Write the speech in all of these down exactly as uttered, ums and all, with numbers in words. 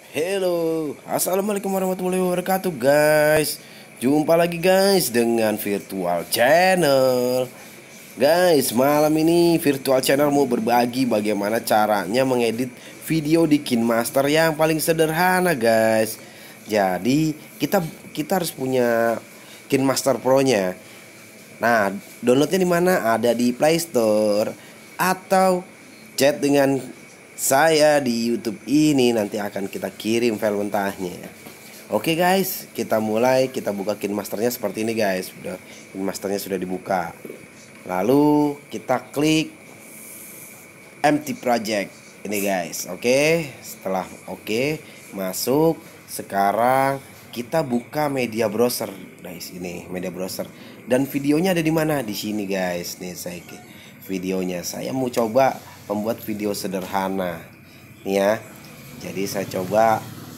Halo, assalamualaikum warahmatullahi wabarakatuh guys. Jumpa lagi guys dengan Virtual Channel. Guys, malam ini Virtual Channel mau berbagi bagaimana caranya mengedit video di KineMaster yang paling sederhana guys. Jadi kita kita harus punya KineMaster Pro-nya. Nah, downloadnya di mana? Ada di Play Store atau chat dengan saya di YouTube ini, nanti akan kita kirim file mentahnya. Oke guys, kita mulai. Kita buka KineMasternya seperti ini guys. Sudah KineMasternya sudah dibuka. Lalu kita klik empty project ini guys. Oke, setelah oke masuk. Sekarang kita buka media browser guys. Ini media browser. Dan videonya ada di mana? Di sini guys. Nih saya videonya. Saya mau coba membuat video sederhana nih ya. Jadi saya coba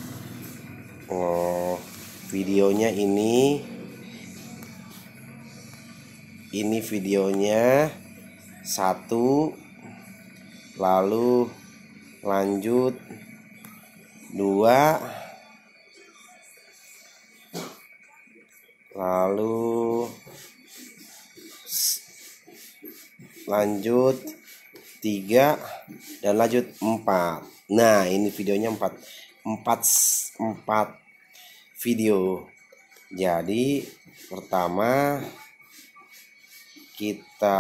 oh, videonya ini ini videonya satu, lalu lanjut dua, lalu lanjut tiga, dan lanjut empat. Nah ini videonya empat empat empat video. Jadi pertama kita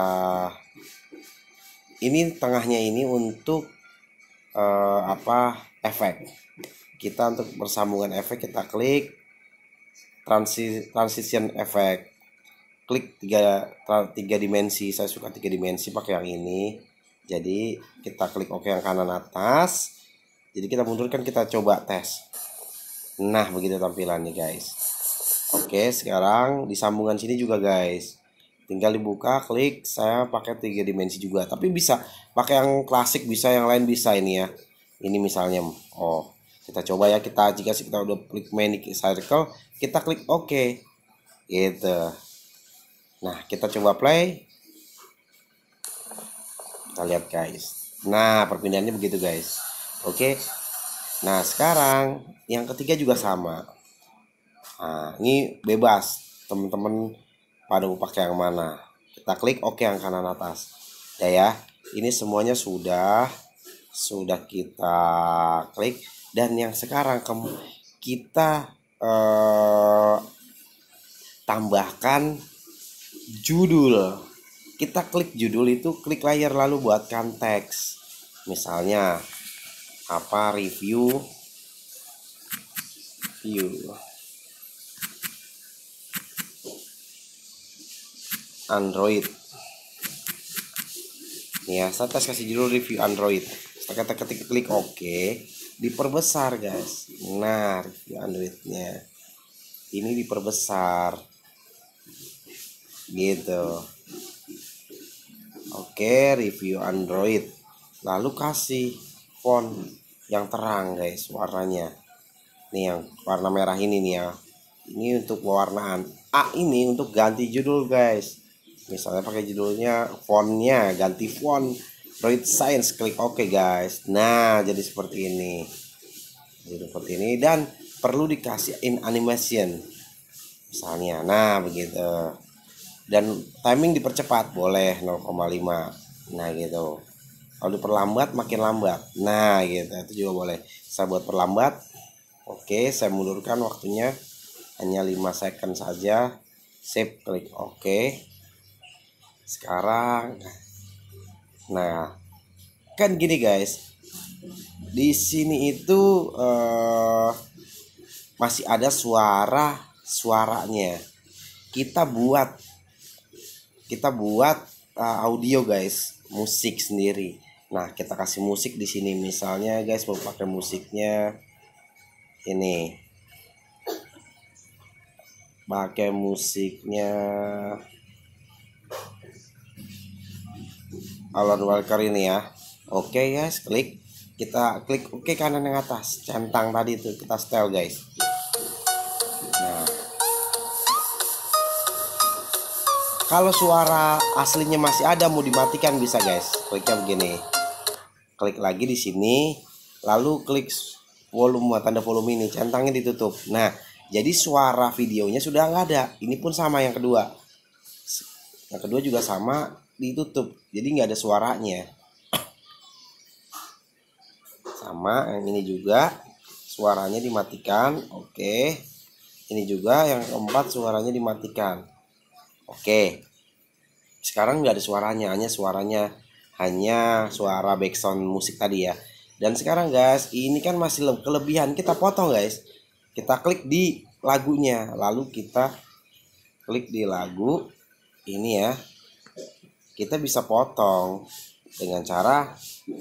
ini tengahnya ini untuk uh, apa efek. Kita untuk bersambungan efek kita klik transi, transition effect. Klik tiga, tiga dimensi. Saya suka tiga dimensi pakai yang ini. Jadi kita klik OK yang kanan atas. Jadi kita mundurkan, kita coba tes. Nah begitu tampilannya guys. Oke, sekarang di sambungan sini juga guys. Tinggal dibuka, klik. Saya pakai tiga dimensi juga. Tapi bisa pakai yang klasik, bisa yang lain bisa ini ya. Ini misalnya, oh kita coba ya. Kita jika kita udah klik main circle, kita klik OK. Gitu. Nah kita coba play. Kita lihat guys. Nah perpindahannya begitu guys. Oke. Nah sekarang yang ketiga juga sama. Nah ini bebas. Teman-teman pada mau pakai yang mana. Kita klik OK yang kanan atas. Ya ya. Ini semuanya sudah sudah kita klik. Dan yang sekarang kita eh, tambahkan judul. Kita klik judul itu, klik layar lalu buatkan teks. Misalnya apa, review view Android. Nih ya, saya tes kasih judul review Android. Setelah kita ketik klik OK, diperbesar guys. Nah, review Androidnya ini diperbesar. Gitu. Oke, review Android. Lalu kasih font yang terang guys, warnanya. Nih yang warna merah ini nih ya. Ini untuk pewarnaan. A ini untuk ganti judul guys. Misalnya pakai judulnya, fontnya ganti font Android Science, klik OK guys. Nah, jadi seperti ini. Jadi seperti ini dan perlu dikasih in animation. Misalnya, nah begitu. Dan timing dipercepat boleh nol koma lima. Nah gitu. Kalau diperlambat makin lambat. Nah gitu, itu juga boleh. Saya buat perlambat. Oke, saya mundurkan waktunya hanya lima second saja. Save, klik OK. Sekarang nah kan gini guys. Di sini itu eh, masih ada suara suaranya. Kita buat kita buat uh, audio guys, musik sendiri. Nah kita kasih musik di sini. Misalnya guys mau pakai musiknya ini, pakai musiknya Alan Walker ini ya. Oke guys, klik. Kita klik OK kanan yang atas, centang tadi itu kita setel guys. Nah kalau suara aslinya masih ada mau dimatikan bisa guys. Kliknya begini. Klik lagi di sini, lalu klik volume, tanda volume ini, centangnya ditutup. Nah, jadi suara videonya sudah nggak ada. Ini pun sama yang kedua. Yang kedua juga sama, ditutup. Jadi nggak ada suaranya. Sama yang ini juga suaranya dimatikan. Oke. Ini juga yang keempat suaranya dimatikan. Oke. Sekarang nggak ada suaranya, hanya suaranya hanya suara background musik tadi ya. Dan sekarang guys, ini kan masih kelebihan, kita potong guys. Kita klik di lagunya, lalu kita klik di lagu ini ya. Kita bisa potong dengan cara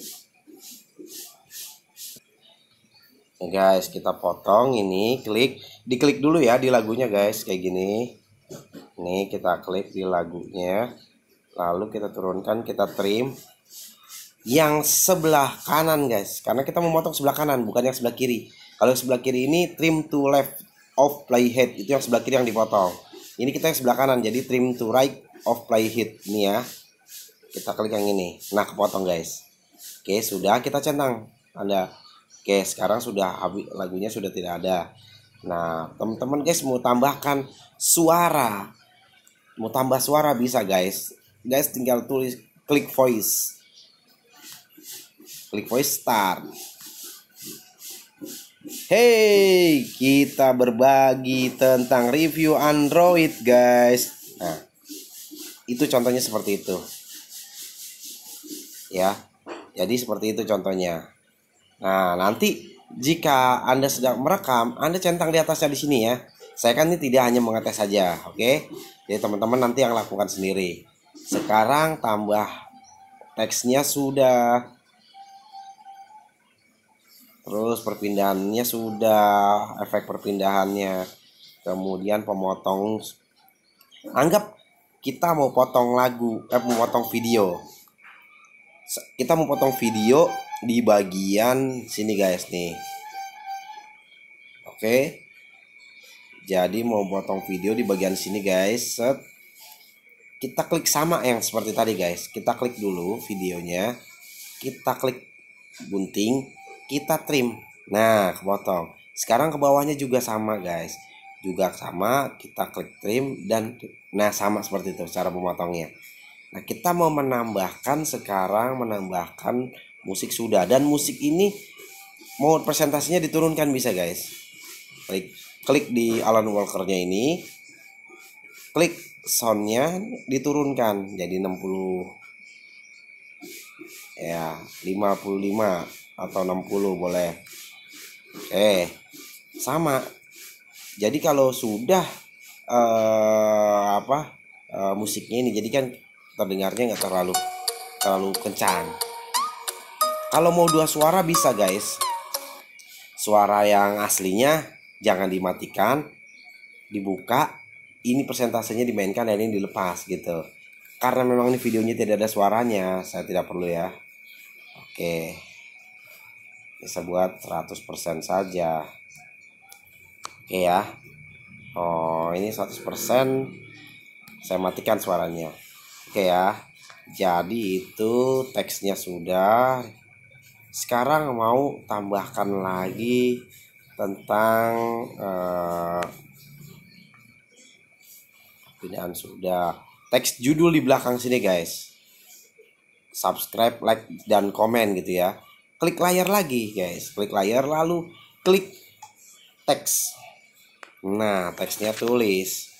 nah guys, kita potong ini, klik, diklik dulu ya di lagunya guys, kayak gini. Nih kita klik di lagunya, lalu kita turunkan, kita trim yang sebelah kanan guys, karena kita memotong sebelah kanan bukan yang sebelah kiri. Kalau sebelah kiri ini trim to left of playhead, itu yang sebelah kiri yang dipotong. Ini kita yang sebelah kanan, jadi trim to right of playhead. Ini ya, kita klik yang ini. Nah, kepotong guys. Oke, sudah kita centang Anda. Oke, sekarang sudah habis, lagunya sudah tidak ada. Nah, teman-teman guys mau tambahkan suara, mau tambah suara bisa guys. Guys tinggal tulis klik voice. Klik voice start. Hey, kita berbagi tentang review Android guys. Nah, itu contohnya seperti itu. Ya. Jadi seperti itu contohnya. Nah, nanti jika Anda sedang merekam, Anda centang di atasnya di sini ya. Saya kan ini tidak hanya mengetes saja, oke? Jadi teman-teman nanti yang lakukan sendiri. Sekarang tambah teksnya sudah. Terus perpindahannya sudah, efek perpindahannya. Kemudian pemotong. Anggap kita mau potong lagu, eh mau potong video. Kita mau potong video di bagian sini guys nih. Oke. Jadi mau potong video di bagian sini guys. Set. Kita klik sama yang seperti tadi guys. Kita klik dulu videonya. Kita klik gunting, kita trim. Nah, kepotong. Sekarang ke bawahnya juga sama guys. Juga sama, kita klik trim dan nah sama seperti itu cara memotongnya. Nah, kita mau menambahkan sekarang menambahkan musik sudah, dan musik ini mau presentasinya diturunkan bisa guys. Klik klik di Alan Walker-nya ini. Klik soundnya diturunkan jadi enam puluh ya, lima puluh lima atau enam puluh boleh. Eh, sama. Jadi kalau sudah eh, apa eh, musiknya ini, jadi kan terdengarnya nggak terlalu terlalu kencang. Kalau mau dua suara bisa guys. Suara yang aslinya jangan dimatikan, dibuka. Ini persentasenya dimainkan dan ini dilepas gitu. Karena memang ini videonya tidak ada suaranya, saya tidak perlu ya. Oke. Bisa buat seratus persen saja. Oke ya. Oh, ini seratus persen saya matikan suaranya. Oke ya. Jadi itu teksnya sudah. Sekarang mau tambahkan lagi tentang uh, pindahan sudah. Teks judul di belakang sini guys. Subscribe, like, dan komen gitu ya. Klik layar lagi guys. Klik layar lalu klik teks. Nah, teksnya tulis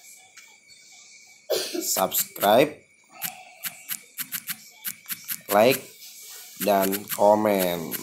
subscribe, like, dan komen.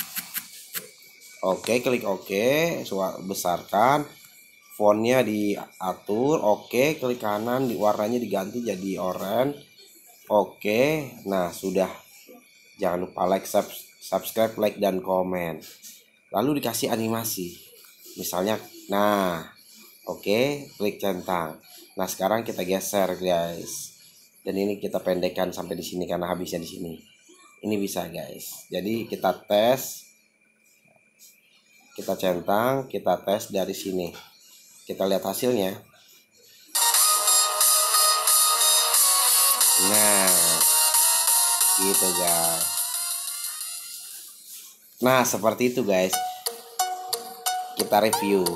Oke, klik oke. Besarkan. Fontnya diatur. Oke, klik kanan, di warnanya diganti jadi oranye. Oke, nah sudah. Jangan lupa like, subscribe, like, dan komen. Lalu dikasih animasi. Misalnya, nah, oke, klik centang. Nah, sekarang kita geser guys. Dan ini kita pendekkan sampai di sini karena habisnya di sini. Ini bisa guys. Jadi kita tes. Kita centang, kita tes dari sini. Kita lihat hasilnya. Nah, gitu guys. Nah, seperti itu guys. kita review.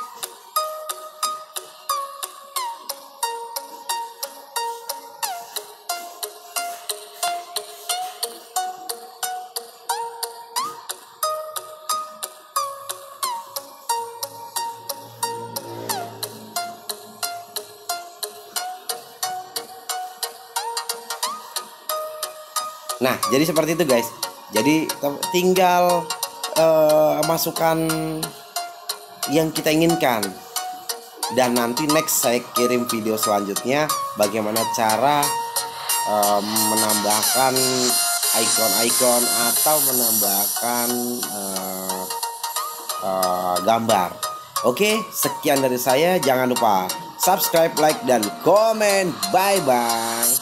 Nah, jadi seperti itu guys. Jadi tinggal uh, masukkan yang kita inginkan. Dan nanti next saya kirim video selanjutnya bagaimana cara uh, menambahkan icon-icon atau menambahkan uh, uh, gambar. Oke, sekian dari saya. Jangan lupa subscribe, like, dan komen. Bye-bye.